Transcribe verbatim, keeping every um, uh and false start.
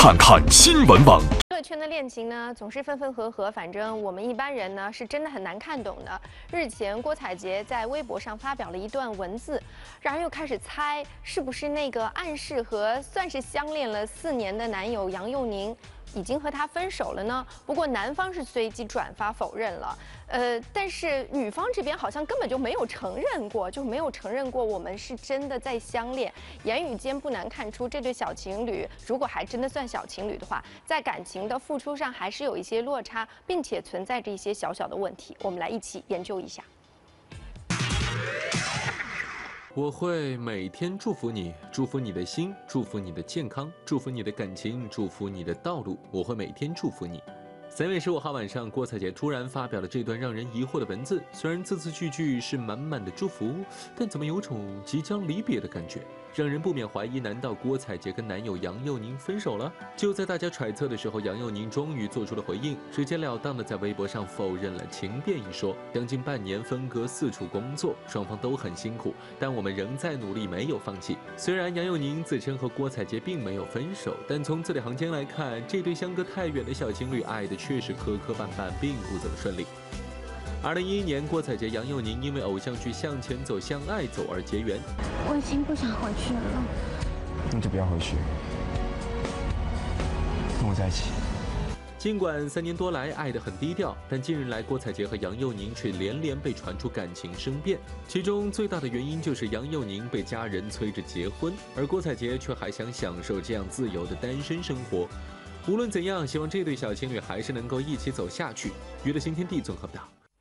看看新闻网。 娱乐圈的恋情呢，总是分分合合，反正我们一般人呢是真的很难看懂的。日前，郭采洁在微博上发表了一段文字，让人又开始猜是不是那个暗示和算是相恋了四年的男友杨佑宁已经和她分手了呢？不过男方是随即转发否认了，呃，但是女方这边好像根本就没有承认过，就没有承认过我们是真的在相恋。言语间不难看出，这对小情侣如果还真的算小情侣的话，在感情的付出上还是有一些落差，并且存在着一些小小的问题。我们来一起研究一下。 我会每天祝福你，祝福你的心，祝福你的健康，祝福你的感情，祝福你的道路。我会每天祝福你。三月十五号晚上，郭采洁突然发表了这段让人疑惑的文字，虽然字字句句是满满的祝福，但怎么有种即将离别的感觉，让人不免怀疑，难道郭采洁跟男友杨佑宁分手了？就在大家揣测的时候，杨佑宁终于做出了回应，直截了当的在微博上否认了情变一说。将近半年分隔四处工作，双方都很辛苦，但我们仍在努力，没有放弃。虽然杨佑宁自称和郭采洁并没有分手，但从字里行间来看，这对相隔太远的小情侣爱的确实磕磕绊绊，并不怎么顺利。二零一一年，郭采洁、杨佑宁因为偶像剧《向前走，向爱走》而结缘。 我已经不想回去了， 那就不要回去，跟我在一起。 尽管三年多来爱得很低调，但近日来郭采洁和杨佑宁却连连被传出感情生变，其中最大的原因就是杨佑宁被家人催着结婚，而郭采洁却还想享受这样自由的单身生活。无论怎样，希望这对小情侣还是能够一起走下去。娱乐新天地综合报道。